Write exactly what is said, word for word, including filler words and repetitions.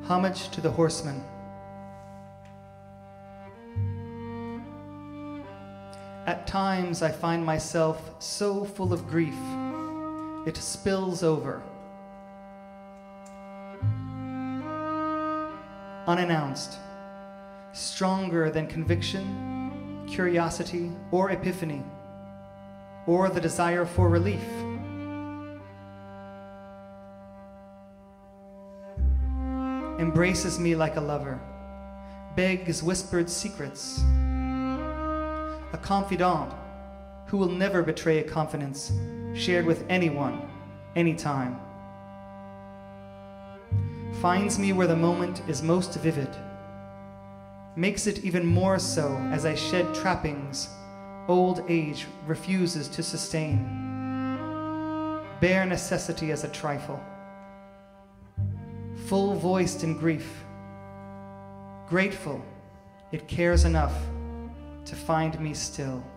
Homage to the Horseman. At times I find myself so full of grief, it spills over. Unannounced, stronger than conviction, curiosity, or epiphany, or the desire for relief. Embraces me like a lover, begs whispered secrets, a confidant who will never betray a confidence shared with anyone, anytime. Finds me where the moment is most vivid, makes it even more so as I shed trappings old age refuses to sustain, bare necessity as a trifle, full-voiced in grief, grateful it cares enough to find me still.